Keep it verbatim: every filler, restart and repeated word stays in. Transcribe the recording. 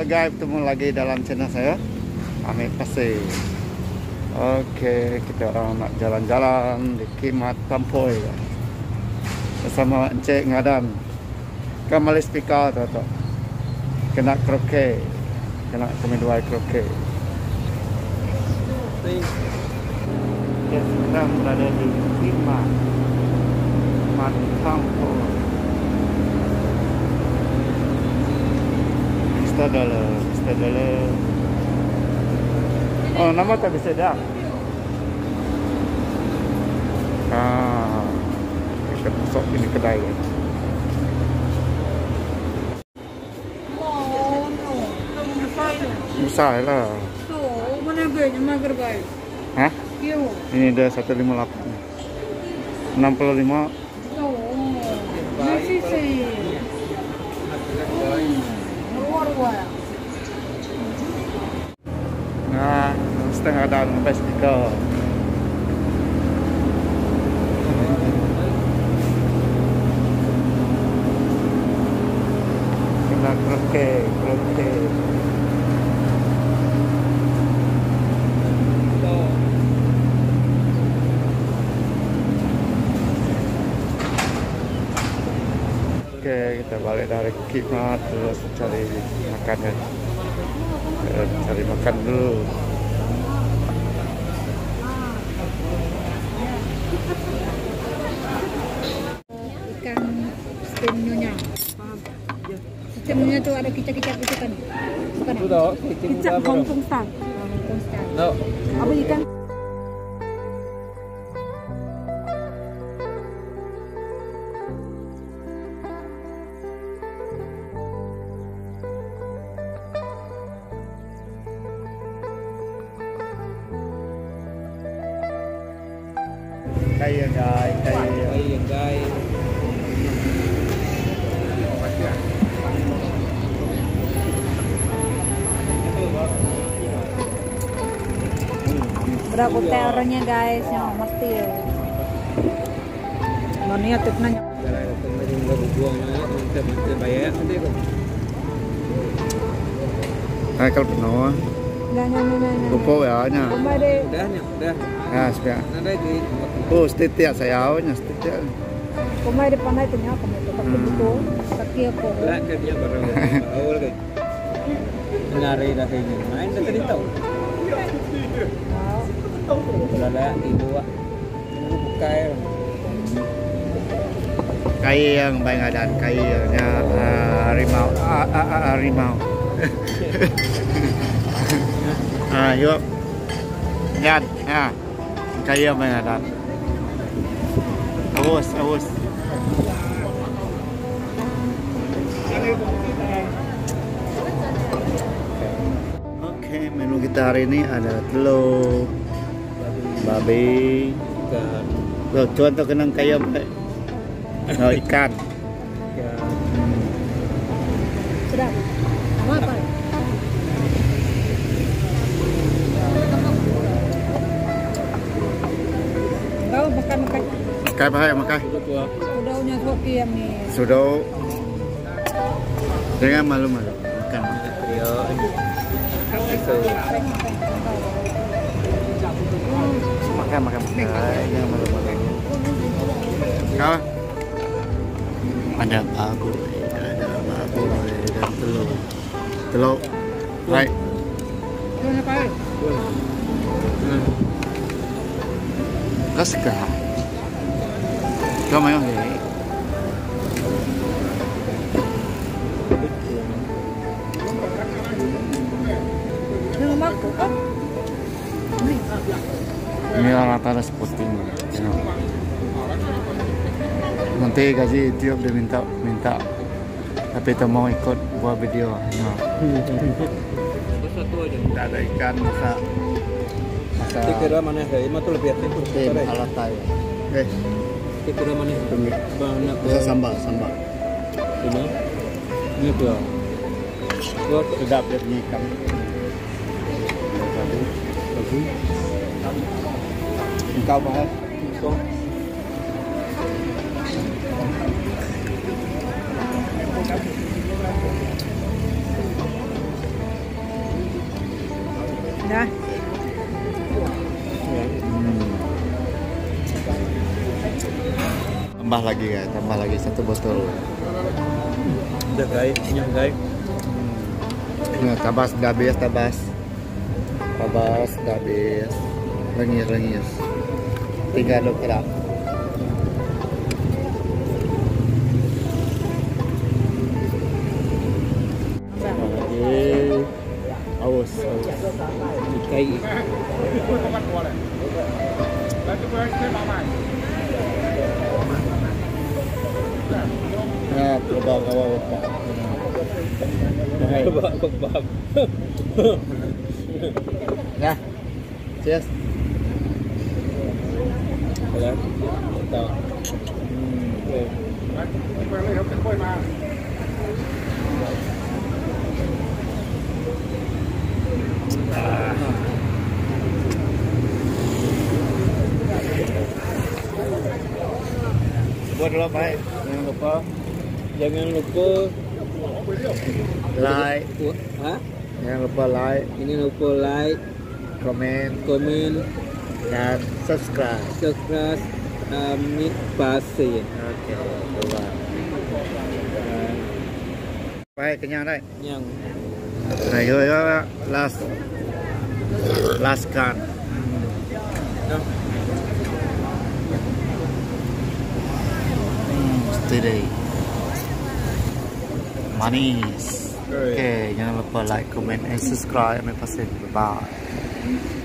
guys, bertemu lagi dalam channel saya Amir Pasir. Oke, kita orang nak jalan-jalan di Kimat Tampoy bersama Encik Ngadan. Kan malih speaker tu tu. Kena kroke. Kena kami dua kroke. Kita sedang berada di Kimat Tampoy. Stadala, Stadala. Oh, nama tak bisa dah. Ah, kita masuk ini kedai. Oh, no. Besar lah. So, mana gaya mager baik? Hah? Yo. Ini dah seratus lima puluh lapan. enam puluh lima. So, masih sih. Luar-luar. Nah, setengah dah sampai speaker. Kena kroke, kroke. Oke, kita balik dari Kimat terus cari makan ya. Cari makan dulu. Ikan steamnya. Steamnya tu ada kicap-kicap itu kan. Bukan? Sudah, Kicap Hongkong style. Hongkong style. No. Apa ikan? Kaya guys, kaya. Ayan guys. Berapa terornya guys, yang mati ya. Mana ya tipnya? Kalau ada pemain baru buang aja, kita bisa bayar nanti kok. Hai kalau penuh. Nggak nggak nggak nggak. Lupa ya nya. Kembali. Udah nih, udah. Ya, sepia. Nanti di. Oh, setiap saya awalnya setiap. Kembali pandai tanya kamu tu tapi betul. Kaki aku. Lah kerja baru awal kan. Nyari dah ini. Main dah tadi tahu. Udah lah ibu ah. Ini buka ya. Kaya yang baik adan, kayanya uh, harimau, uh, uh, uh, harimau. Ah, yuk. Yan, ya. Kaya baik adan. Awas, awas. Oke, menu kita hari ini ada telur, babi, Ikan. tuh contoh kenang kaya baik. Oh, ikan. Ikan. Sedap. Apa apa? Kau makan makan. Makai apa ya makai? Itu tua. Udahnya hoki yang ni. Sudah. Jangan malu-malu. Makan. Iya. Itu. Makan, makan, makan. Jangan malu-malu. Kau? Ada babu, ada babu dan telur. Telur. Baik. Kau nak apa? Kau suka? Kau main ni? Nama aku kan? Ini rata-rata sporting. Nanti gaji tiap dia minta minta, tapi tak mau ikut buat video. No. Satu aja. Tak ada ikan masak. Masak. Kira mana ya? Ini tuh lebih aktif. Tim ala Thai. Eh, Kira mana? Banyak. bisa sambal, sambal. Ini. Ini tuh. Buat sedap dia punya ikan. Bagus. Bagus. Engkau bahas. So. Dah. Hmm. Tambah lagi ya, tambah lagi satu botol. Udah guys, kenyang guys. Nah, tabas dah habis, tabas. Tabas dah habis. Lengis-lengis. Tiga dokter. Lagi. Awas, awas. Kai. Nah, terbang ke bawah. Bab bab. Ya. Cheers. Ya. Tahu. Buat dulu baik. Jangan lupa Jangan lupa like, ha? jangan lupa like, Ini lupa like, komen, komen, dan subscribe. subscribe, amit pasir. Oke, coba. Baik, kenyang right? Yang Nah, yo yo last last can. Hmm, steady. Manis. Oke, jangan lupa like, comment, and subscribe. Sampai pasir. Bye.